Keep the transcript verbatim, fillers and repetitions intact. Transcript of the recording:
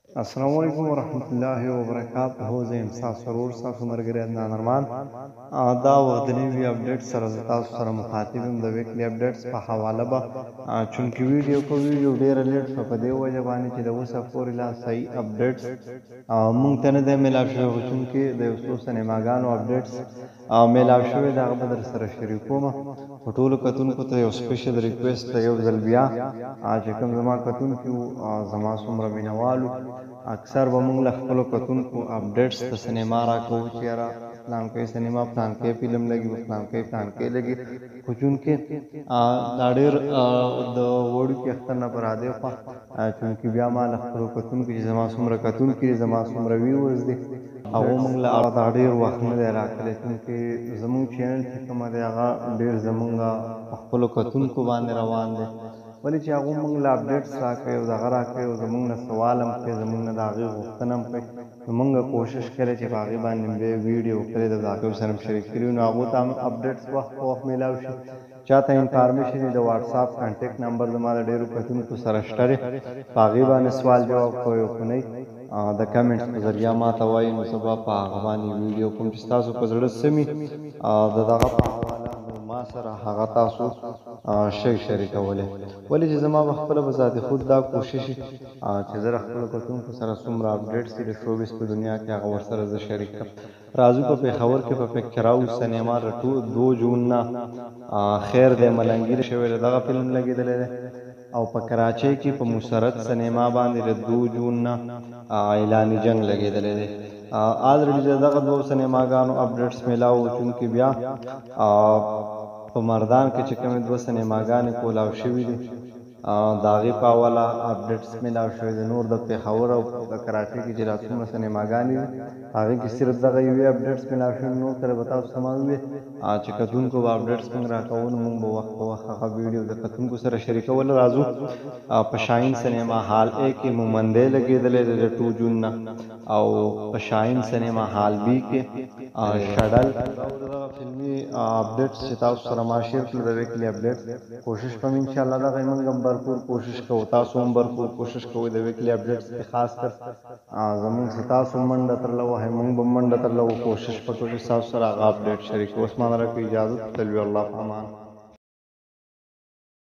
السلام علیکم ورحمۃ اللہ وبرکاتہ. زه یم ستاسو ورور ستاسو ملګری عدنان ارمان. آه، دا وخت د نوي اپډیټ سره زه تاسو سره مخاطب یم د ویکلي اپډیټس په حواله به آه، چونکې ویډیو په ویډیو ډېره لیټ شوه په دې وجه باندې چې د اوسه پورې لا صحیح اپډیټس آه، مونږ ته نه دی میلاو شوی، خو چونکې د یو څو سینماګانو اپډیټس آه، میلاو شوی د هغه به در سره شریکوم. په ټولو کتونکو ته یو سپیشل ریکویسټ د یو ځل بیا آه، چې کوم زما کتونکي وو آه، زما څومره مینوالو اکثر به موږ له خپلو کتونکو اپډیټس د سینما راکوو چې یاره فلانکۍ سینما فلانکۍ فلم لګي فلانکۍ فلانکۍ لګي، خو چونکې دا ډېر د وړوکي اختر نه په رادې خوا چونکې بیا ما له خپلو کتونکو چې زما څومره کتونکي دي زما څومره ویورز دي هغو موږ له دا ډېر وخت نه دی راکړی، چونکې زموږ چینل چې کومه دی هغه ډېر زموږ په خپلو کتونکو باندې روان دی، ولې چې هغوی موږ له اپډیټس راکوي او دغه راکوي او زموږ نه سوال هم کوي، زموږ نه د هغې غوښتنه هم کوي. نو موږ کوشش کړی چې په هغې باندې بیا ویډیو کړی د هغوی سره هم شریک کړي نو هغو ته هم اپډیټس وخت په وخت میلاو شي. چا ته انفارمیشن د واټساپ کانټیکټ نمبر زما د ډېرو کتونکو سره شته دی، په هغې باندې سوال جواب کوئ او که نه د کمنټس په ذریعه ما ته وایي نو زه به په هغه باندې ویډیو کوم چې ستاسو په زړه سمي د دغه په حواله ما سره هغه تاسو شي شریکولی، ولې چې زما به خپله به ذات خود دا کوشش چې زه د خپلو کتونکو سره څومره اپډیټس دي د شوبیز په دنیا کې هغه ورسره زه شریک کړم. راځو په پېښور کې په پکچر هاوس سینما د دو جون نه خیر دی ملنګیر شوی د دغه فلم لګېدلی دی، او په کراچۍ کې په مسرت سینما باندې د دو جون نه اعلاني جنگ لګېدلی دی. آلریډي د دغه دوو سینماګانو اپډیټس میلاو چونکې بیا په مردان کې چې کومې دوه سینماګانې کولاو شوي دي د هغې په حواله اپډیټس میلاو شوي دي. نور د پېښور او د کراچۍ کې چې دا څومره سینماګانې دي هغې کې صرف دغه یوې اپډیټس میلاو شوي، نور سره به تاسو ته ما وویل چې کتونکو به اپډیټس موږ راکوو نو موږ به وخت په وخت هغه ویډیو د کتونکو سره شریکول. راځو په شاهین سینما هال اے کې مومندی لګېدلی دی د ټو جون نه، او په شاهین سینما هال بی کې شډل دغه فلمي اپډیټس چې تاسو سره ما شیر کړل د ویکلي اپډیټس کوشش کوم انشاءالله دغه موږ هم برپور کوشش کوو، تاسو هم برپور کوشش کوئ د ویکلي اپډیټس کې خاص کر زموږ چې تاسو منډه ترله وهئ موږ به منډه ترله کوشش وکړو چې تاسو سره هغه اپډیټ شریک کړو. عثمان راکړئ اجازت، تلوي الله په امان.